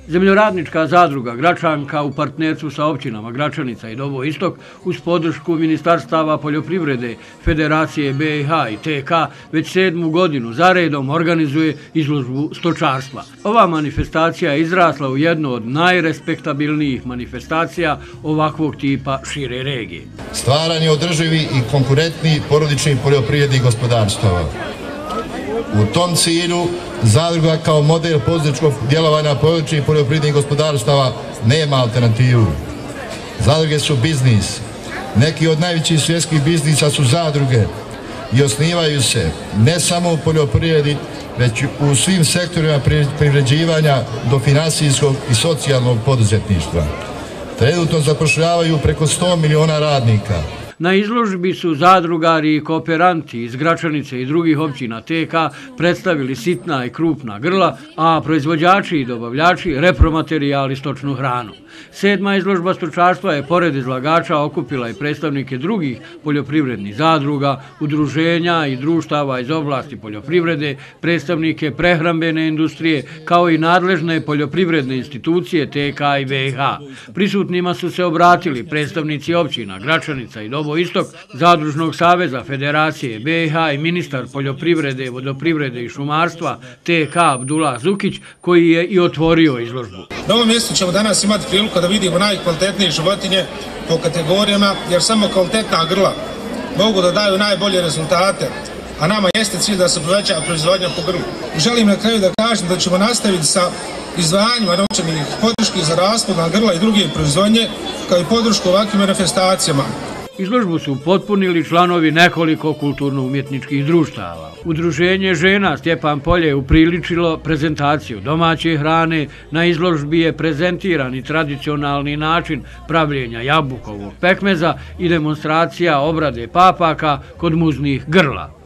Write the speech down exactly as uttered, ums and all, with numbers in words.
Zemljoradnička zadruga Gračanka u partnerstvu sa općinama Gračanica i Dobo Istok uz podršku Ministarstava poljoprivrede, Federacije B i H i T K već sedmu godinu zaredom organizuje izložbu stočarstva. Ova manifestacija je izrasla u jednu od najrespektabilnijih manifestacija ovakvog tipa šire regije. Stvaranje održivi i konkurentnih porodičnih poljoprivrednih gospodarstava. U tom cilju zadruga kao model poduzetničkog djelovanja porodičnih poljoprivrednih gospodarstava nema alternativu. Zadruge su biznis. Neki od najvećih svjetskih biznisa su zadruge i osnivaju se ne samo u poljoprivredi, već u svim sektorima privređivanja do finansijskog i socijalnog poduzetništva. Trenutno zapošljavaju preko sto miliona radnika. Na izložbi su zadrugari i kooperanti iz Gračanice i drugih općina T K predstavili sitna i krupna grla, a proizvođači i dobavljači repromaterijal i stočnu hranu. Sedma izložba stočarstva je pored izlagača okupila i predstavnike drugih poljoprivrednih zadruga, udruženja i društava iz oblasti poljoprivrede, predstavnike prehrambene industrije, kao i nadležne poljoprivredne institucije T K i B i H. Prisutnima su se obratili predstavnici općina Gračanica i Dobo Istok, Zadružnog saveza Federacije B i H i ministar poljoprivrede, vodoprivrede i šumarstva T K Abdullah Zukić, koji je i otvorio izložbu. Na ovom mjestu ćemo danas imati priliku da vidimo najkvalitetnije životinje po kategorijama, jer samo kvalitetna grla mogu da daju najbolje rezultate, a nama jeste cilj da se poveća proizvodnja po grlu. Želim na kraju da kažem da ćemo nastaviti sa izdvajanjima novčanih podrški za rasplodna grla i druge proizvodnje, kao i podršku ovakvim manifestacijama. Izložbu su potpunili članovi nekoliko kulturno-umjetničkih društava. Udruženje žena Stjepan Polje je upriličilo prezentaciju domaće hrane. Na izložbi je prezentiran i tradicionalni način pravljenja jabukovog pekmeza i demonstracija obrade papaka kod muznih grla.